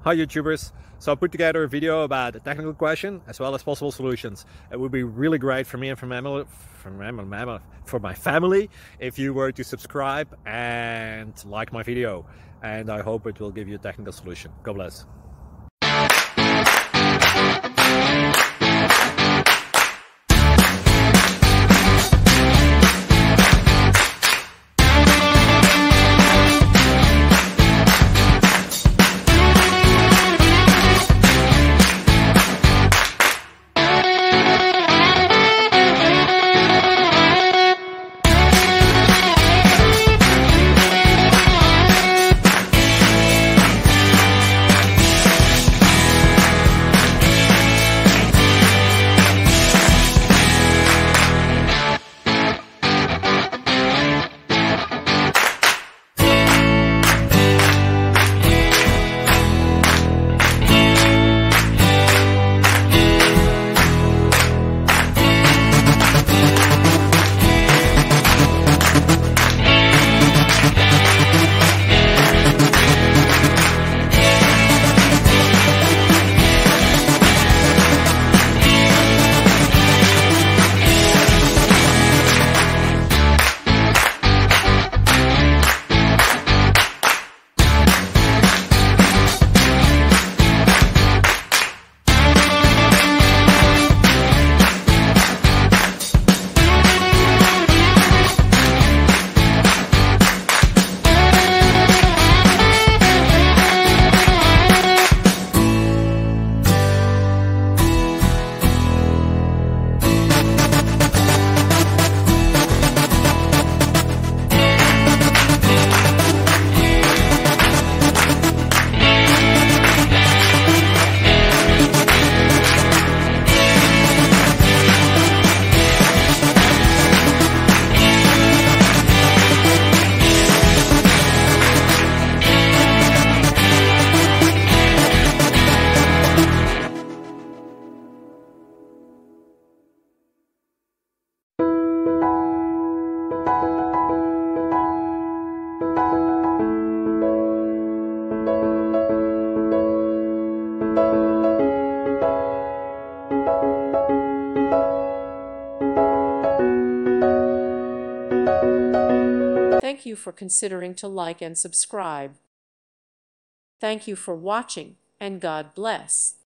Hi YouTubers. So I put together a video about a technical question as well as possible solutions. It would be really great for me and for my family if you were to subscribe and like my video. And I hope it will give you a technical solution. God bless. Thank you for considering to like and subscribe. Thank you for watching, and God bless.